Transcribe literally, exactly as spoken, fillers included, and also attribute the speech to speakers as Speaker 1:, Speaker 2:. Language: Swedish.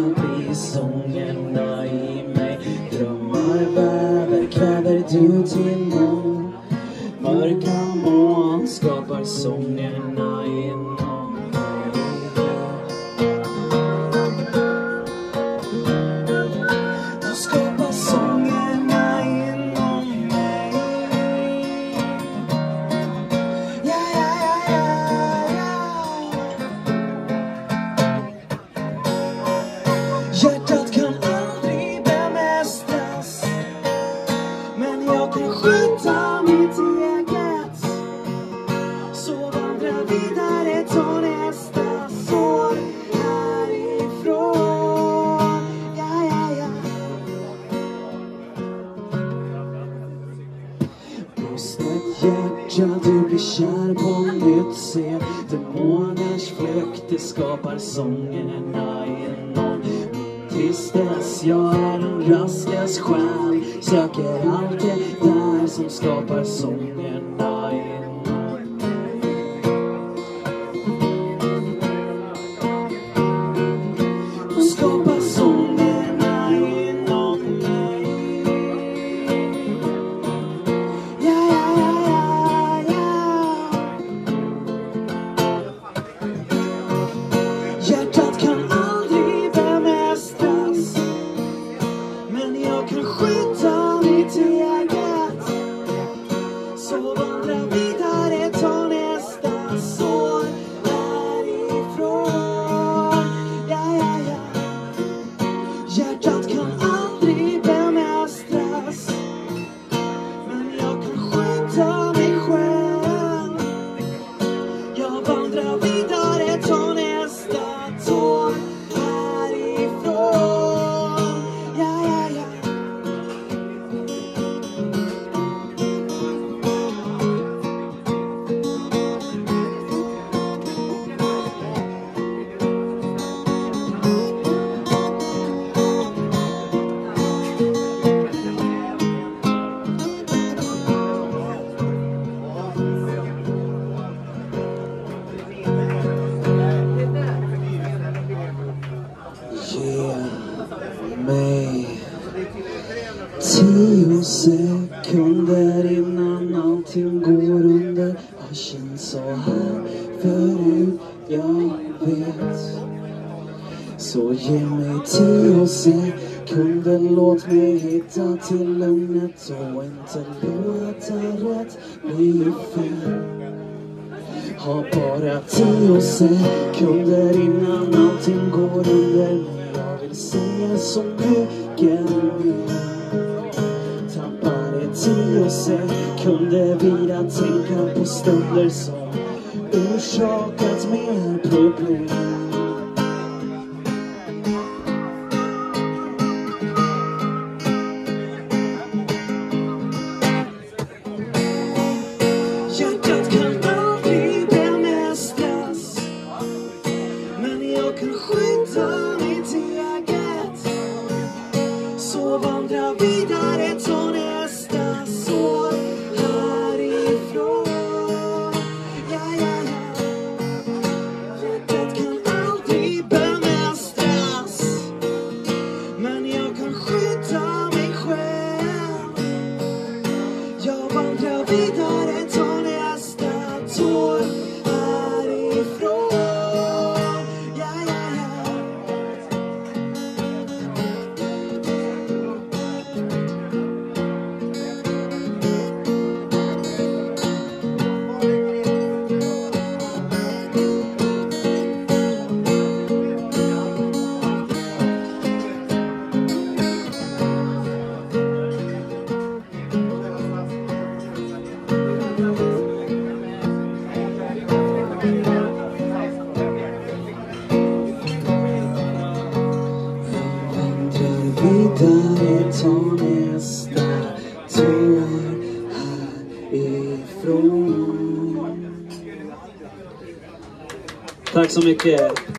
Speaker 1: blir sångerna i mig. Drömmar väver, kväver du till någon. Mörka moln skapar sångerna inom mig. Du skapar sångerna inom mig. Ja, ja, ja, ja, ja. Hjärtat kan aldrig bemästras, men jag kan skjuta mitt eget. Så vandrar vidare, ta nästa sår härifrån. Ja, ja, ja. Brustet hjärta, du blir kär på nytt. Se demoners flykt, det skapar sångerna inom. Tills dess jag är en rastlös själ, söker allt det där som skapar sångerna inom. Och skapar sångerna inom mig. Ja, ja, ja, ja, ja. Hjärtat kan aldrig bemästras, men jag kan skjuta mitt eget. Så vandra vidare, ta nästa sår härifrån. Ja, ja, ja. Hjärtat kan aldrig bemästras, men jag kan skjuta mig själv. Jag vandrar vidare, ta nästa tår härifrån. Ja, ja, ja. Ge mig tio sekunder innan allting går under. Har känt så här förut, jag vet. Så ge mig tio sekunder, låt mig hitta till lugnet och inte låta rätt bli fel. Har bara tio sekunder innan allting går under. Men jag vill säga så mycket mer. Tappar det tio sekunder vid att tänka på stunder som orsakat mer problem. Hjärtat kan aldrig bemästras, men jag kan skjuta mitt eget. Så vandra vidare, ta nästa sår härifrån. Ja, ja, ja. Hjärtat kan aldrig bemästras, men jag kan skjuta mig själv. Jag vandrar vidare, ta nästa tår härifrån. Ja, ja, ja. Vidare, ta nästa tår härifrån. Tack så mycket.